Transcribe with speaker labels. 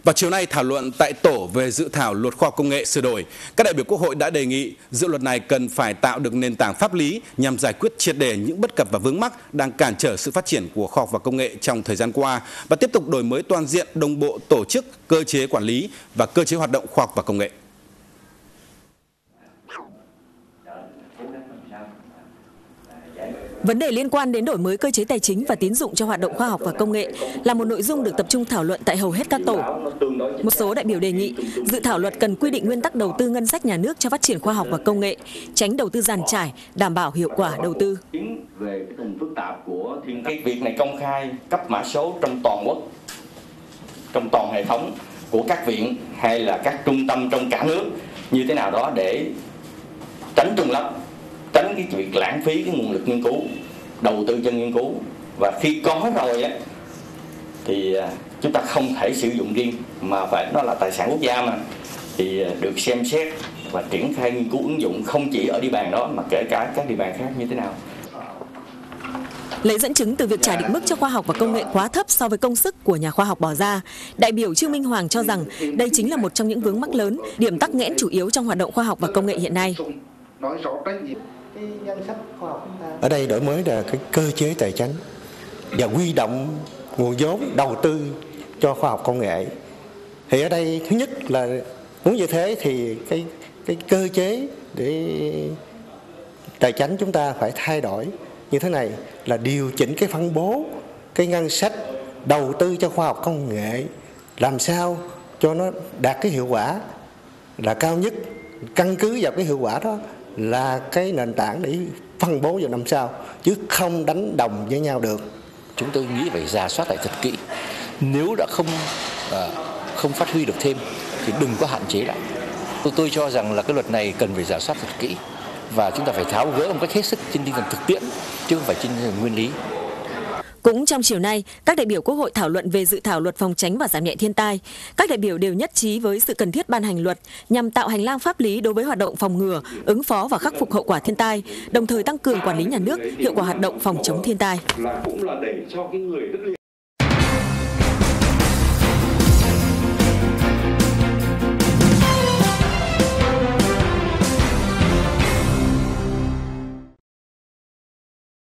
Speaker 1: Vào chiều nay, thảo luận tại tổ về dự thảo luật khoa học công nghệ sửa đổi, các đại biểu Quốc hội đã đề nghị dự luật này cần phải tạo được nền tảng pháp lý nhằm giải quyết triệt để những bất cập và vướng mắc đang cản trở sự phát triển của khoa học và công nghệ trong thời gian qua và tiếp tục đổi mới toàn diện, đồng bộ tổ chức, cơ chế quản lý và cơ chế hoạt động khoa học và công nghệ.
Speaker 2: Vấn đề liên quan đến đổi mới cơ chế tài chính và tín dụng cho hoạt động khoa học và công nghệ là một nội dung được tập trung thảo luận tại hầu hết các tổ. Một số đại biểu đề nghị dự thảo luật cần quy định nguyên tắc đầu tư ngân sách nhà nước cho phát triển khoa học và công nghệ, tránh đầu tư dàn trải, đảm bảo hiệu quả đầu tư.
Speaker 3: Về cái tình phức tạp của cái việc này công khai cấp mã số trong toàn quốc, trong toàn hệ thống của các viện hay là các trung tâm trong cả nước như thế nào đó để tránh trùng lắp, tránh cái việc lãng phí cái nguồn lực nghiên cứu, đầu tư cho nghiên cứu, và khi có rồi á thì chúng ta không thể sử dụng riêng mà phải nó là tài sản quốc gia mà, thì được xem xét và triển khai nghiên cứu ứng dụng không chỉ ở địa bàn đó mà kể cả các địa bàn khác như thế nào.
Speaker 2: Lấy dẫn chứng từ việc trả định mức cho khoa học và công nghệ quá thấp so với công sức của nhà khoa học bỏ ra, đại biểu Trương Minh Hoàng cho rằng đây chính là một trong những vướng mắc lớn, điểm tắc nghẽn chủ yếu trong hoạt động khoa học và công nghệ hiện nay.
Speaker 4: Ở đây đổi mới là cái cơ chế tài chính và huy động nguồn vốn đầu tư cho khoa học công nghệ. Thì ở đây thứ nhất là muốn như thế thì cái cơ chế để tài chính chúng ta phải thay đổi như thế này, là điều chỉnh cái phân bố cái ngân sách đầu tư cho khoa học công nghệ làm sao cho nó đạt cái hiệu quả là cao nhất, căn cứ vào cái hiệu quả đó là cái nền tảng để phân bố vào năm sau, chứ không đánh đồng với nhau được.
Speaker 5: Chúng tôi nghĩ phải rà soát lại thật kỹ. Nếu đã không phát huy được thêm thì đừng có hạn chế lại. Tôi cho rằng là cái luật này cần phải rà soát thật kỹ và chúng ta phải tháo gỡ một cách hết sức trên tinh thần thực tiễn chứ không phải trên tinh thần nguyên lý.
Speaker 2: Cũng trong chiều nay, các đại biểu Quốc hội thảo luận về dự thảo luật phòng tránh và giảm nhẹ thiên tai. Các đại biểu đều nhất trí với sự cần thiết ban hành luật nhằm tạo hành lang pháp lý đối với hoạt động phòng ngừa, ứng phó và khắc phục hậu quả thiên tai, đồng thời tăng cường quản lý nhà nước, hiệu quả hoạt động phòng chống thiên tai.